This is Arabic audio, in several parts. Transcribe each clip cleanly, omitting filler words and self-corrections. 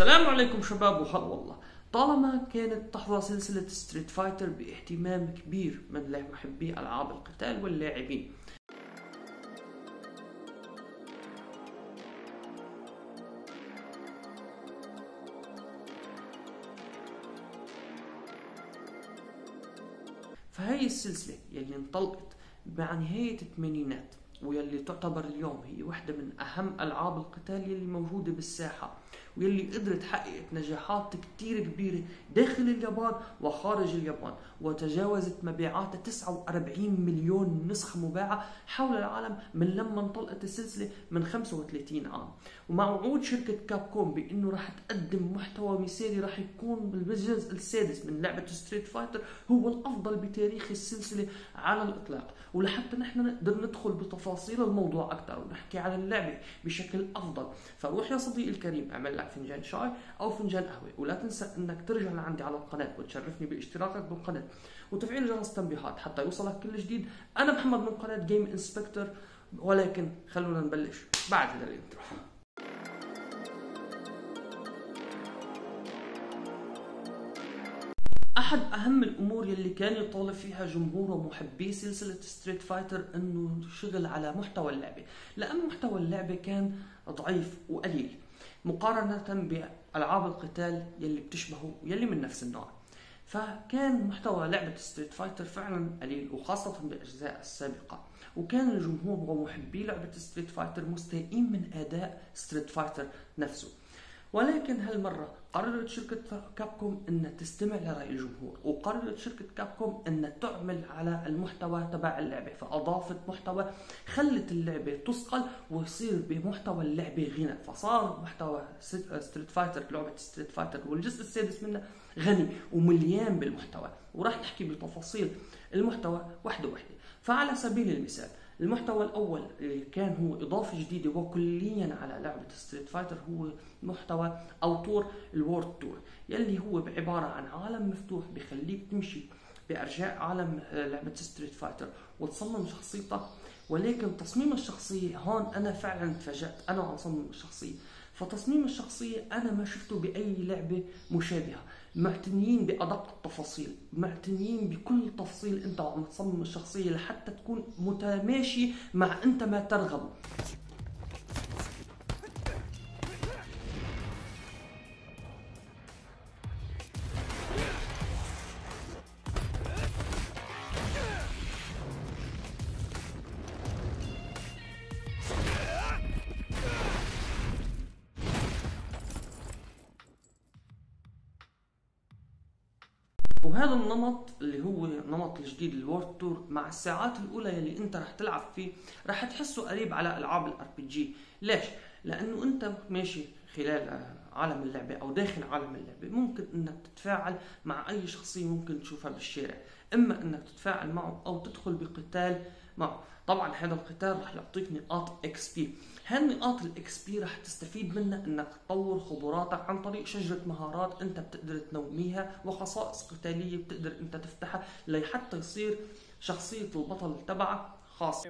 السلام عليكم شباب وهلا والله. طالما كانت تحظى سلسلة ستريت فايتر باهتمام كبير من محبي ألعاب القتال واللاعبين، فهي السلسلة يلي انطلقت مع نهاية الثمانينات ويلي تعتبر اليوم هي واحدة من أهم ألعاب القتال يلي موجودة بالساحة، ويلي قدرت حققت نجاحات كتير كبيرة داخل اليابان وخارج اليابان، وتجاوزت مبيعاتها 49 مليون نسخة مباعة حول العالم من لما انطلقت السلسلة من 35 عام. ومع وعود شركة كاب كوم بأنه راح تقدم محتوى مثالي راح يكون بالجزء السادس من لعبة ستريت فايتر هو الأفضل بتاريخ السلسلة على الإطلاق. ولحتى نحن نقدر ندخل بتفاصيل الموضوع أكثر ونحكي على اللعبة بشكل أفضل، فروح يا صديقي الكريم اعمل لك فنجان شاي أو فنجان قهوة، ولا تنسى أنك ترجع لعندي على القناة وتشرفني باشتراكك بالقناة وتفعيل جرس التنبيهات حتى يوصلك كل جديد. أنا محمد من قناة جيم انسبكتور، ولكن خلونا نبلش بعد هذا الانترو. أحد أهم الأمور يلي كان يطالب فيها جمهور ومحبي سلسلة ستريت فايتر إنه شغل على محتوى اللعبة، لأن محتوى اللعبة كان ضعيف وقليل مقارنة بألعاب القتال يلي بتشبهه يلي من نفس النوع. فكان محتوى لعبة ستريت فايتر فعلا قليل وخاصة بالأجزاء السابقة، وكان الجمهور ومحبي لعبة ستريت فايتر مستائين من أداء ستريت فايتر نفسه. ولكن هالمرة قررت شركة كابكوم أن تستمع لرأي الجمهور، وقررت شركة كابكوم أن تعمل على المحتوى تبع اللعبة، فأضافت محتوى خلت اللعبة تثقل ويصير بمحتوى اللعبة غنى، فصار محتوى ستريت فايتر لعبة ستريت فايتر والجزء السادس منها غني ومليان بالمحتوى، وراح نحكي بتفاصيل المحتوى واحدة واحدة. فعلى سبيل المثال المحتوى الأول اللي كان هو إضافة جديدة وكليا على لعبة ستريت فايتر هو محتوى أو طور الورد تور، يلي هو عبارة عن عالم مفتوح بخليك تمشي بأرجاء عالم لعبة ستريت فايتر وتصمم شخصيتك. ولكن تصميم الشخصية هون أنا فعلا تفاجأت أنا عن تصميم الشخصية، فتصميم الشخصية أنا ما شفته بأي لعبة مشابهة، معتنيين بأدق التفاصيل، معتنيين بكل تفصيل أنت عم تصمم الشخصية لحتى تكون متماشي مع أنت ما ترغب. وهذا النمط اللي هو نمط الجديد الورد تور مع الساعات الاولى يلي انت رح تلعب فيه رح تحسه قريب على العاب الار بي جي. ليش؟ لانه انت ماشي خلال عالم اللعبه او داخل عالم اللعبه ممكن انك تتفاعل مع اي شخصيه ممكن تشوفها بالشارع، اما انك تتفاعل معه او تدخل بقتال معه. طبعا هذا القتال رح يعطيك نقاط اكس بي، هالنقاط الاكس بي رح تستفيد منها انك تطور خبراتك عن طريق شجرة مهارات انت بتقدر تنميها وخصائص قتالية بتقدر انت تفتحها لحتى يصير شخصية البطل تبعك خاص.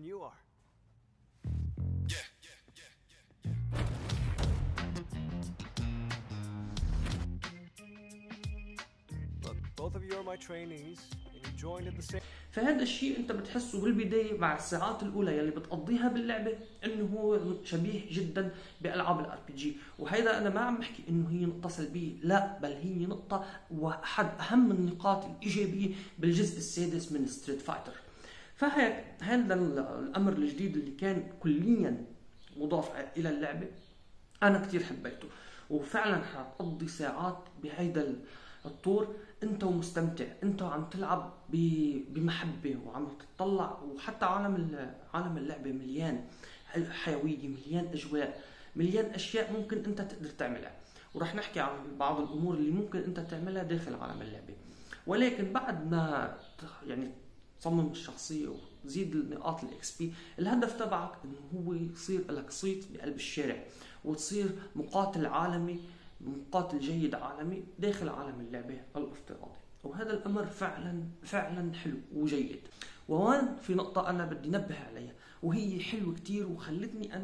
فهذا الشيء انت بتحسه بالبدايه مع الساعات الاولى يلي بتقضيها باللعبه انه هو شبيه جدا بالعاب الار بي جي، وهذا انا ما عم بحكي انه هي نقطه سلبيه، لا بل هي نقطه واحد اهم النقاط الايجابيه بالجزء السادس من ستريت فايتر. فهيك هذا الامر الجديد اللي كان كليا مضاف الى اللعبه انا كثير حبيته، وفعلا حتقضي ساعات بهيدا الطور انت ومستمتع، انت وعم تلعب بمحبه وعم تطلع، وحتى عالم اللعبه مليان حيويه، مليان اجواء، مليان اشياء ممكن انت تقدر تعملها، وراح نحكي عن بعض الامور اللي ممكن انت تعملها داخل عالم اللعبه. ولكن بعد ما يعني تصمم الشخصيه وتزيد النقاط الاكس بي، الهدف تبعك انه هو يصير لك صيت بقلب الشارع وتصير مقاتل عالمي، مقاتل جيد عالمي داخل عالم اللعبة الافتراضي، وهذا الأمر فعلا حلو وجيد. وهون في نقطة أنا بدي نبه عليها وهي حلوة كتير وخلتني أنا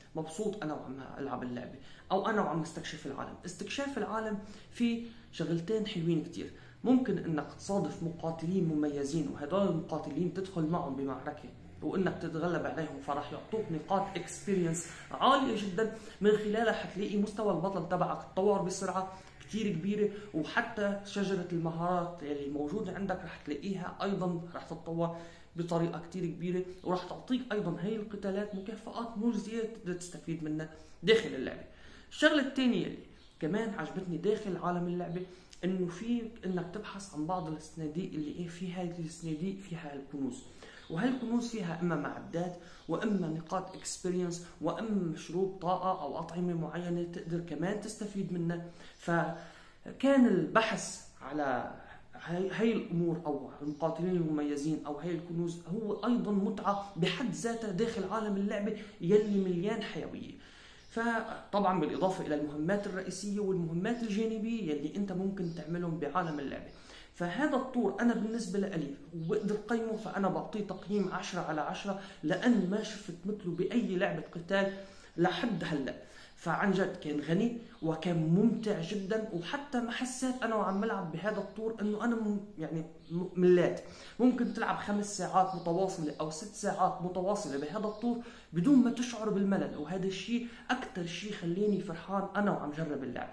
مبسوط انا وعم العب اللعبه او انا وعم استكشف العالم. استكشاف العالم في شغلتين حلوين كتير. ممكن انك تصادف مقاتلين مميزين، وهدول المقاتلين تدخل معهم بمعركه وانك تتغلب عليهم، فراح يعطوك نقاط اكسبيرينس عاليه جدا، من خلالها حتلاقي مستوى البطل تبعك تطور بسرعه كتير كبيره، وحتى شجره المهارات اللي موجوده عندك رح تلاقيها ايضا رح تتطور بطريقه كتير كبيره، وراح تعطيك ايضا هي القتالات مكافآت مجزيه تقدر تستفيد منها داخل اللعبه. الشغله الثانيه اللي كمان عجبتني داخل عالم اللعبه انه في انك تبحث عن بعض الصناديق اللي في هذه الصناديق فيها الكنوز، وهالكنوز فيها اما معدات واما نقاط اكسبيرينس واما مشروب طاقه او اطعمه معينه تقدر كمان تستفيد منها. فكان البحث على هي الامور او المقاتلين المميزين او هي الكنوز هو ايضا متعه بحد ذاتها داخل عالم اللعبه يلي مليان حيويه. فطبعا بالاضافه الى المهمات الرئيسيه والمهمات الجانبيه يلي انت ممكن تعملهم بعالم اللعبه. فهذا الطور انا بالنسبه لي وبقدر قيمه، فانا بعطيه تقييم 10/10 لان ما شفت مثله باي لعبه قتال لحد هلا. فعن جد كان غني وكان ممتع جدا، وحتى ما حسيت انا وعم بلعب بهذا الطور انه انا يعني مليت. ممكن تلعب 5 ساعات متواصله او 6 ساعات متواصله بهذا الطور بدون ما تشعر بالملل، وهذا الشيء اكثر شيء خليني فرحان انا وعم جرب اللعبه.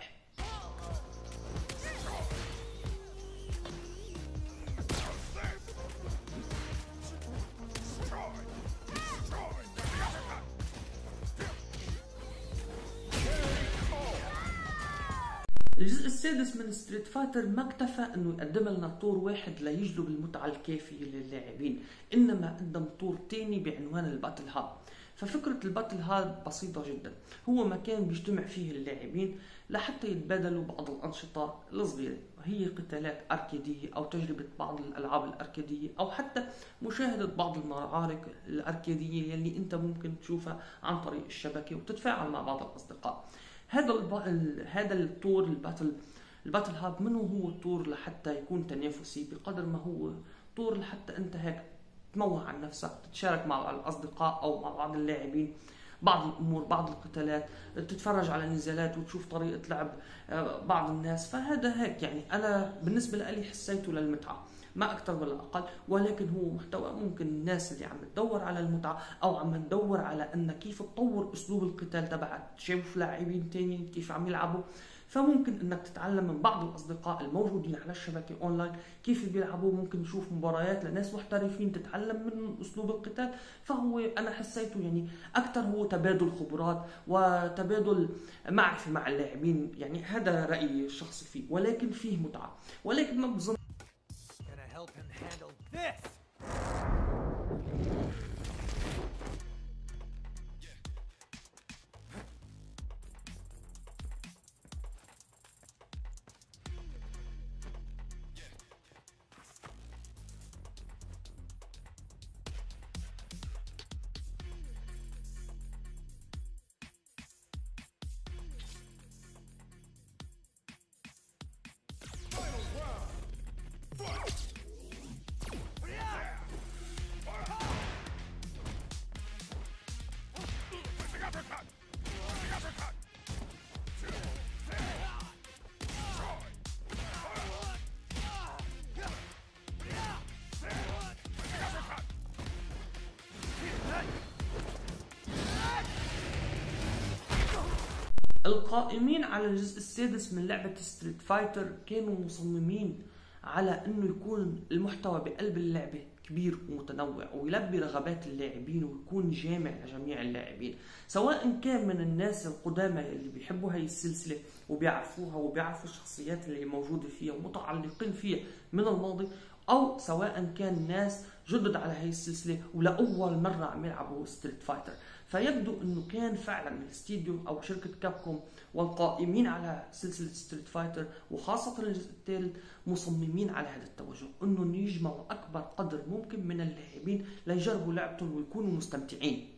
الجزء السادس من ستريت فايتر ما اكتفى انه يقدم لنا طور واحد ليجلب المتعة الكافية للاعبين، انما قدم طور تاني بعنوان الباتل هاب. ففكرة الباتل هاب بسيطة جدا، هو مكان بيجتمع فيه اللاعبين لحتى يتبادلوا بعض الأنشطة الصغيرة، وهي قتالات أركيدية أو تجربة بعض الألعاب الأركيدية أو حتى مشاهدة بعض المعارك الأركيدية يلي أنت ممكن تشوفها عن طريق الشبكة وتتفاعل مع بعض الأصدقاء. هذا الطور الباتل هاب منه هو طور لحتى يكون تنافسي بقدر ما هو طور لحتى انت هيك تموه عن نفسك، تتشارك مع الاصدقاء او مع بعض اللاعبين بعض الامور، بعض القتالات، تتفرج على نزالات وتشوف طريقه لعب بعض الناس. فهذا هيك يعني انا بالنسبه لي حسيته للمتعه ما اكثر ولا اقل، ولكن هو محتوى ممكن الناس اللي عم تدور على المتعه او عم تدور على ان كيف تطور اسلوب القتال تبعك، تشوف لاعبين تانيين كيف عم يلعبوا، فممكن انك تتعلم من بعض الاصدقاء الموجودين على الشبكه اونلاين كيف بيلعبوا. ممكن تشوف مباريات لناس محترفين تتعلم من اسلوب القتال. فهو انا حسيته يعني اكثر هو تبادل خبرات وتبادل معرفه مع اللاعبين، يعني هذا رايي الشخصي فيه، ولكن فيه متعه، ولكن ما بظن القائمين على الجزء السادس من لعبة ستريت فايتر كانوا مصممين على انه يكون المحتوى بقلب اللعبة كبير ومتنوع ويلبي رغبات اللاعبين ويكون جامع لجميع اللاعبين، سواء كان من الناس القدامى اللي بيحبوا هاي السلسلة وبيعرفوها وبيعرفوا الشخصيات اللي موجودة فيها ومتعلقين فيها من الماضي، او سواء كان ناس جدد على هاي السلسلة ولأول مرة عم يلعبوا ستريت فايتر. فيبدو انه كان فعلا الاستديو او شركه كابكوم والقائمين على سلسله ستريت فايتر وخاصه الجزء الثالث مصممين على هذا التوجه، انه يجمعوا اكبر قدر ممكن من اللاعبين ليجربوا لعبتهم ويكونوا مستمتعين.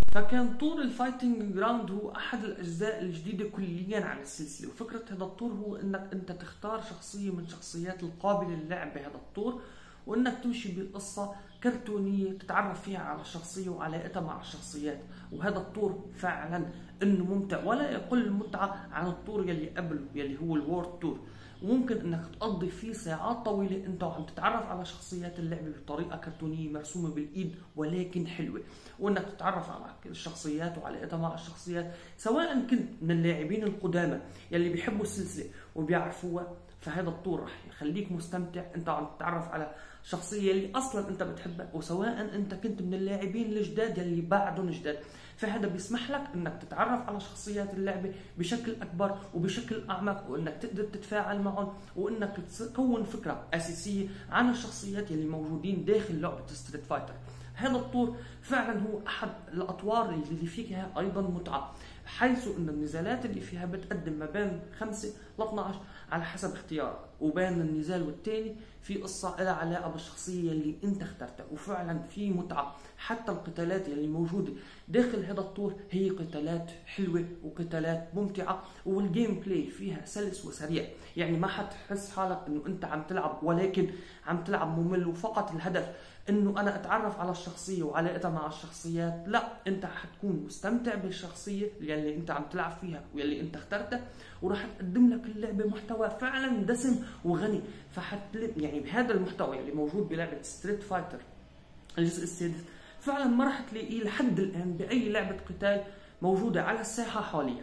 فكان طور الفايتنج جراوند هو احد الاجزاء الجديده كليا عن السلسله. وفكره هذا الطور هو انك انت تختار شخصيه من شخصيات القابله للعب بهذا الطور، وانك تمشي بالقصه كرتونيه تتعرف فيها على الشخصيه وعلاقتها مع الشخصيات. وهذا الطور فعلا انه ممتع ولا يقل المتعه عن الطور يلي قبله يلي هو الوورد تور. وممكن انك تقضي فيه ساعات طويله انت وعم تتعرف على شخصيات اللعبه بطريقه كرتونيه مرسومه بالايد ولكن حلوه، وانك تتعرف على الشخصيات وعلاقتها مع الشخصيات، سواء كنت من اللاعبين القدامى يلي بيحبوا السلسله وبيعرفوها. فهذا الطور رح يخليك مستمتع انت عم تتعرف على شخصيه اللي اصلا انت بتحبها، وسواء انت كنت من اللاعبين الجداد يلي بعدهم جداد. فهذا بيسمح لك انك تتعرف على شخصيات اللعبه بشكل اكبر وبشكل اعمق، وانك تقدر تتفاعل معهم، وانك تكون فكره اساسيه عن الشخصيات اللي موجودين داخل لعبه ستريت فايتر. هذا الطور فعلا هو احد الاطوار اللي فيها ايضا متعه، حيث ان النزالات اللي فيها بتقدم ما بين 5 ل 12 على حسب اختيارك، وبين النزال والتاني في قصه لها علاقه بالشخصيه اللي انت اخترتها. وفعلا في متعه، حتى القتالات اللي موجوده داخل هذا الطور هي قتالات حلوه وقتالات ممتعه، والجيم بلاي فيها سلس وسريع. يعني ما حتحس حالك انه انت عم تلعب ولكن عم تلعب ممل وفقط الهدف انه انا اتعرف على الشخصيه وعلاقتها مع الشخصيات. لا، انت حتكون مستمتع بالشخصيه اللي انت عم تلعب فيها واللي انت اخترتها، وراح تقدم لك اللعبه محتوى فعلا دسم وغني. يعني بهذا المحتوى اللي موجود بلعبه ستريت فايتر الجزء السادس فعلا ما راح تلاقيه لحد الان باي لعبه قتال موجوده على الساحه حاليا.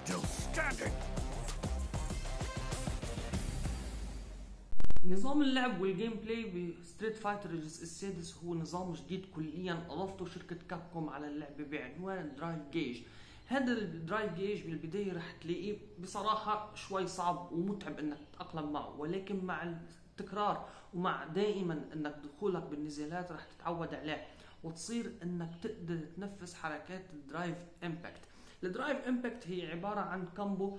نظام اللعب والجيم بلاي بستريت فايتر الجزء السادس هو نظام جديد كليا اضافته شركه كابكوم على اللعبه بعنوان درايف جيج. هذا الدرايف جيج بالبدايه رح تلاقيه بصراحه شوي صعب ومتعب انك تتاقلم معه، ولكن مع التكرار ومع دائما انك دخولك بالنزالات رح تتعود عليه وتصير انك تقدر تنفذ حركات الدرايف امباكت. الدرايف امباكت هي عباره عن كامبو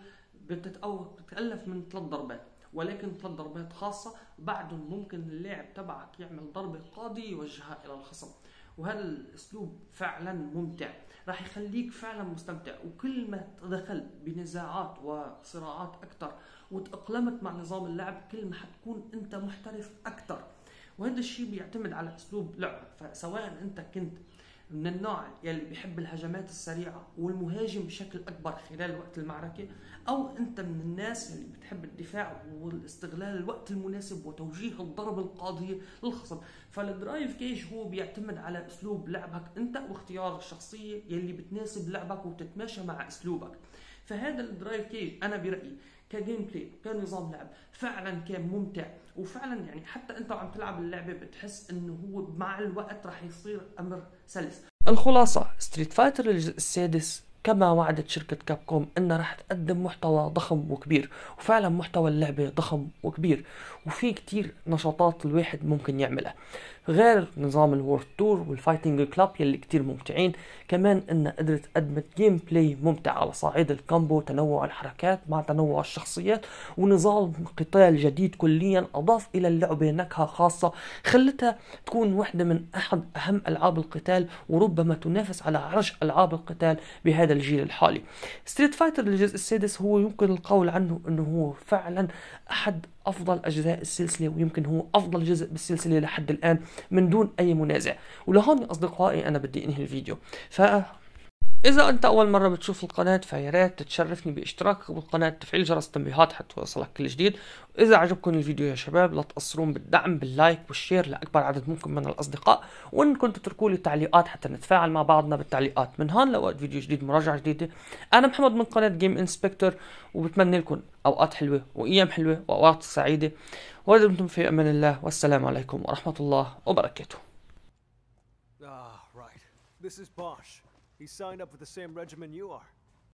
بتتالف من 3 ضربات، ولكن 3 ضربات خاصة بعدهم ممكن اللاعب تبعك يعمل ضربة قاضية يوجهها إلى الخصم. وهذا الأسلوب فعلا ممتع، راح يخليك فعلا مستمتع. وكل ما دخلت بنزاعات وصراعات أكثر وتأقلمت مع نظام اللعب كل ما حتكون أنت محترف أكثر. وهذا الشيء بيعتمد على أسلوب لعبك، فسواء أنت كنت من النوع يلي بيحب الهجمات السريعة والمهاجم بشكل أكبر خلال وقت المعركة، أو أنت من الناس يلي بتحب الدفاع والاستغلال الوقت المناسب وتوجيه الضربة القاضية للخصم. فالدرايف جيج هو بيعتمد على أسلوب لعبك أنت واختيار الشخصية يلي بتناسب لعبك وتتماشى مع أسلوبك. فهذا الدرايف جيج أنا برأيي كجيم بلاي كنظام لعب فعلا كان ممتع، وفعلا يعني حتى انت وعم تلعب اللعبه بتحس انه هو مع الوقت راح يصير امر سلس. الخلاصه ستريت فايتر الجزء السادس كما وعدت شركة كابكوم انها راح تقدم محتوى ضخم وكبير، وفعلا محتوى اللعبة ضخم وكبير وفي كتير نشاطات الواحد ممكن يعملها غير نظام الوورد تور والفايتنج كلاب يلي كتير ممتعين. كمان انها قدرت قدمت جيم بلاي ممتع على صعيد الكامبو، تنوع الحركات مع تنوع الشخصيات، ونظام قتال جديد كليا اضاف الى اللعبة نكهة خاصة خلتها تكون واحدة من احد اهم العاب القتال، وربما تنافس على عرش العاب القتال بهذا الجيل الحالي. ستريت فايتر الجزء السادس هو يمكن القول عنه انه هو فعلا احد افضل اجزاء السلسله، ويمكن هو افضل جزء بالسلسله لحد الان من دون اي منازع. ولهون اصدقائي انا بدي انهي الفيديو. إذا أنت أول مرة بتشوف القناة فيا ريت تشرفني باشتراكك بالقناة، تفعيل جرس التنبيهات حتى يوصلك كل جديد. وإذا عجبكم الفيديو يا شباب لا تقصرون بالدعم باللايك والشير لأكبر عدد ممكن من الأصدقاء، وإن كنتوا تتركوا لي تعليقات حتى نتفاعل مع بعضنا بالتعليقات. من هون لوقت فيديو جديد مراجعة جديدة، أنا محمد من قناة جيم انسبكتور، وبتمنى لكم أوقات حلوة وأيام حلوة وأوقات سعيدة، ودمتم في أمان الله، والسلام عليكم ورحمة الله وبركاته. This is Bosch. He signed up for the same regimen you are.